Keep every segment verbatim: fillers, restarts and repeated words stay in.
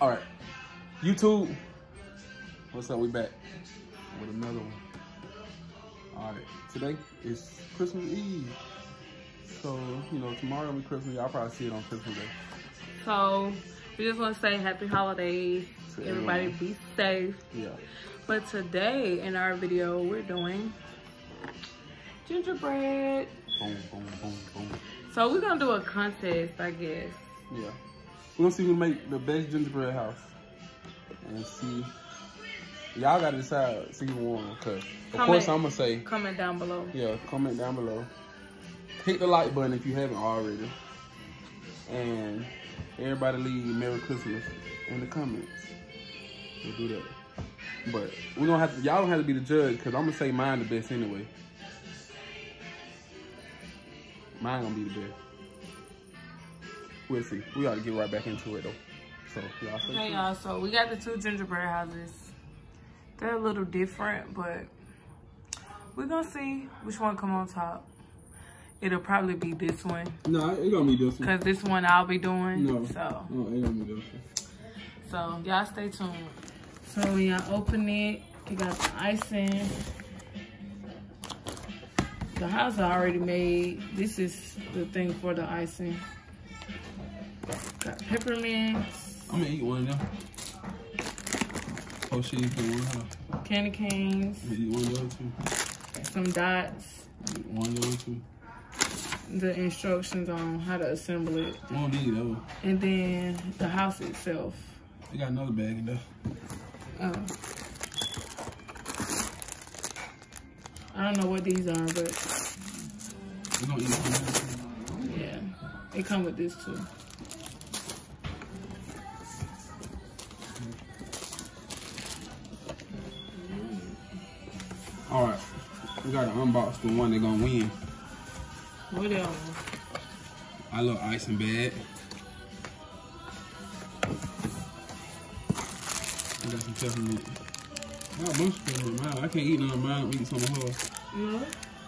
All right, YouTube. What's up? We back with another one. All right, today is Christmas Eve. So, you know, tomorrow will be Christmas. Y'all probably see it on Christmas Day. So, we just want to say happy holidays. To Everybody everyone. be safe. Yeah. But today in our video, we're doing gingerbread. Boom, boom, boom, boom. So, we're going to do a contest, I guess. Yeah. We're going to see who can make the best gingerbread house. And see. Y'all got to decide, see who won. Because, of Comment, course, I'm going to say. Comment down below. Yeah, comment down below. Hit the like button if you haven't already. And everybody leave Merry Christmas in the comments. We'll do that. But we're gonna have to, y'all don't have to be the judge because I'm gonna say mine the best anyway. Mine gonna be the best. We'll see. We gotta get right back into it though. So y'all stay tuned. Hey y'all, so we got the two gingerbread houses. They're a little different, but we're gonna see which one come on top. It'll probably be this one. No, it gonna be this one. Cause this one I'll be doing. No, so. no, it gonna be this one. So y'all stay tuned. So when y'all open it, you got the icing. The house is already made. This is the thing for the icing. Got peppermints. I'm gonna eat one of them. Oh shit, you put one huh? Candy canes. I'm gonna eat one of those too. Some dots. Eat one of those too. The instructions on how to assemble it. Won't need those. And then the house itself. They got another bag in there. Oh. I don't know what these are, but We gonna eat it. yeah, they come with this too. All right, we gotta unbox the one that gonna win. What else? Our little icing bag. I got some peppermint. I got a bunch of peppermint. Mine. I can't eat none of mine. I'm eating some of hers. Yeah.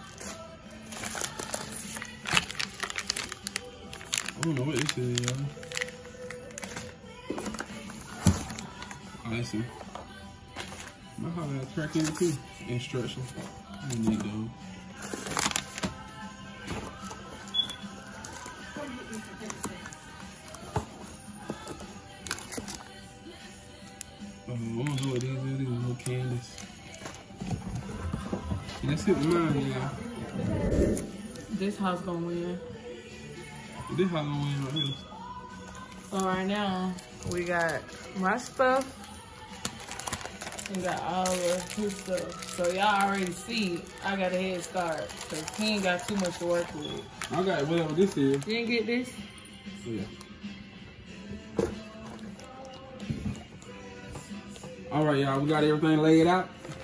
I don't know what this is, y'all. Icing. My heart got a crack in it too. Instructions. I don't need those. Oh, I don't know what these are. These are little candies. And that's it with mine, y'all. This house gonna win. This how gonna win right here. So right now, we got my stuff. We got all of his stuff. So y'all already see I got a head start. Cause he ain't got too much to work with. I got whatever this is. You didn't get this? So yeah. All right, y'all, we got everything laid out.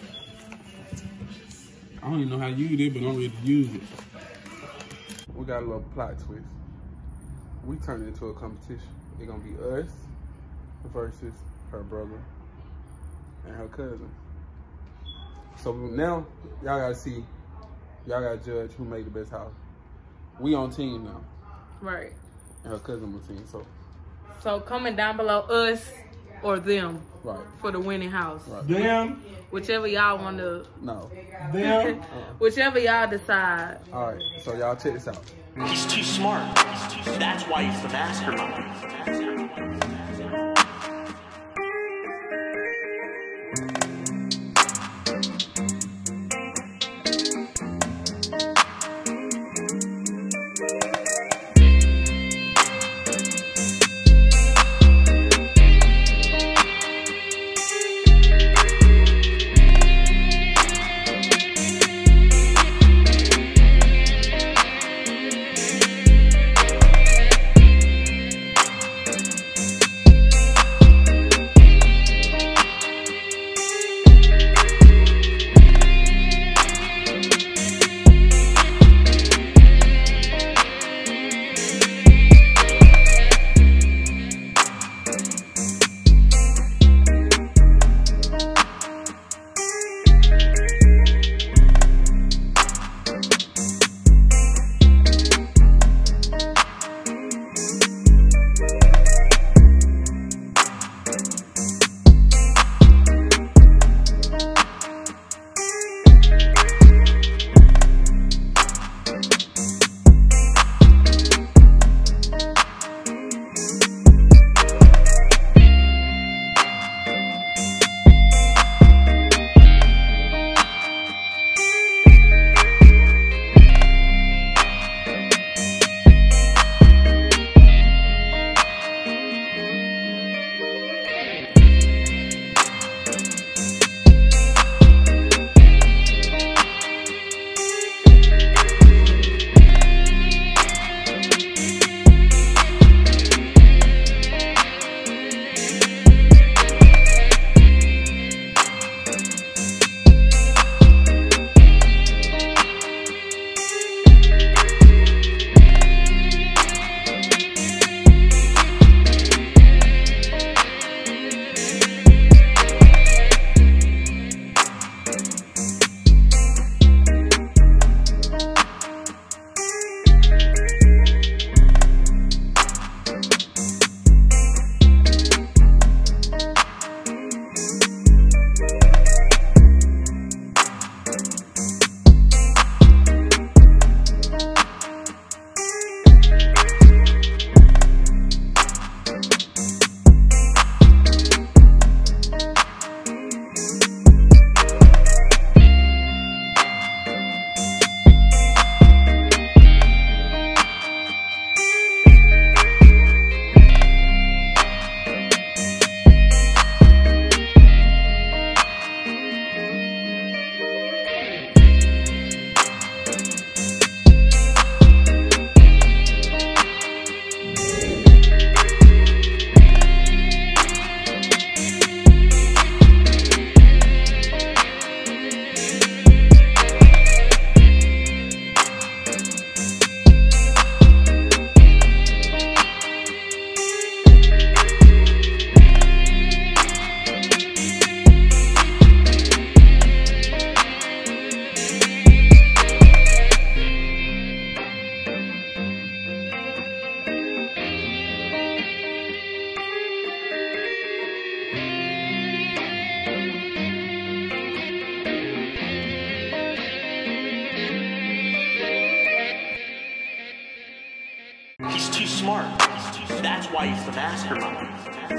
I don't even know how to use it, but I'm ready to use it. We got a little plot twist. We turned it into a competition. It's gonna be us versus her brother and her cousin. So now, y'all gotta see, y'all gotta judge who made the best house. We on team now. Right. And her cousin on team, so. So comment down below us or them. Right. For the winning house. Right. Them. Whichever y'all want to. No. Them. Whichever y'all decide. All right, so y'all check this out. He's too smart. He's too, that's why he's the mastermind. smart. He's too, that's why he's the mastermind.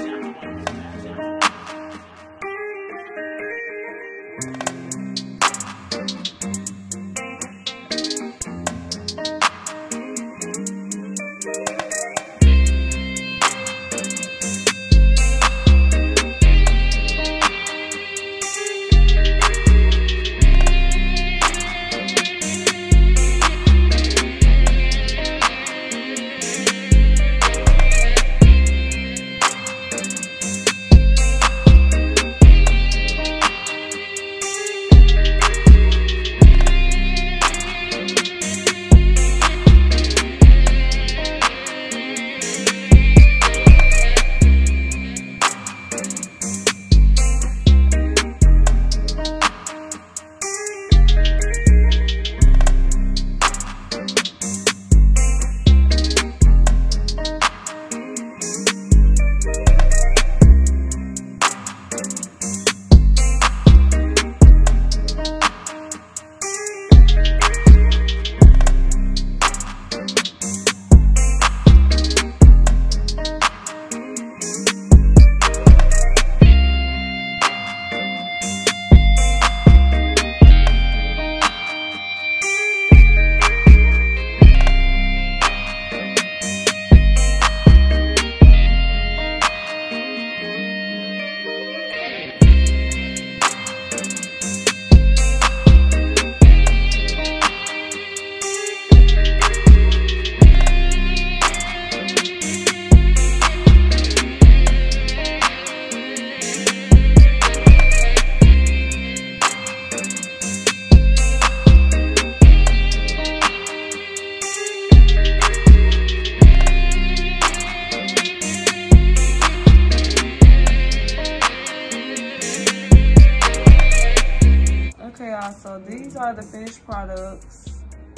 So these are the finished products.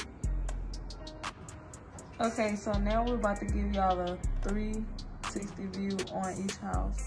Okay, so now we're about to give y'all a three sixty view on each house.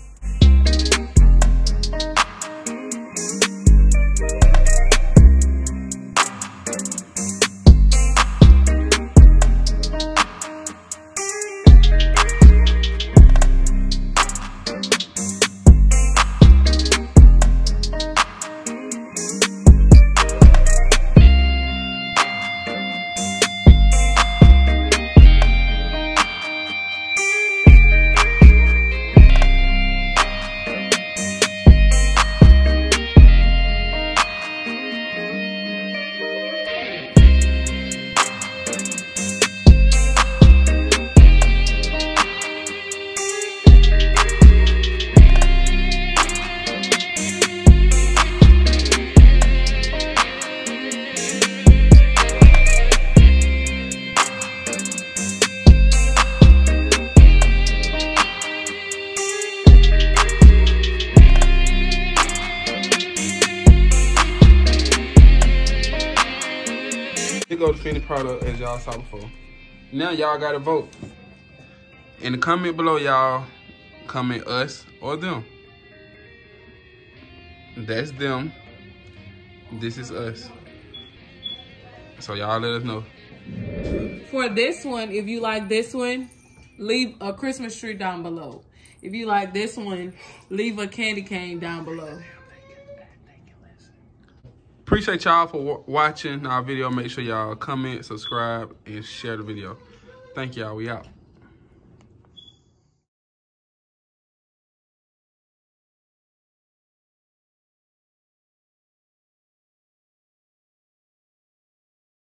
Here go the finished product as y'all saw before. Now y'all gotta vote. In the comment below, y'all comment us or them. That's them. This is us. So y'all let us know. For this one, if you like this one, leave a Christmas tree down below. If you like this one, leave a candy cane down below. Appreciate y'all for watching our video. Make sure y'all comment, subscribe, and share the video. Thank y'all. We out.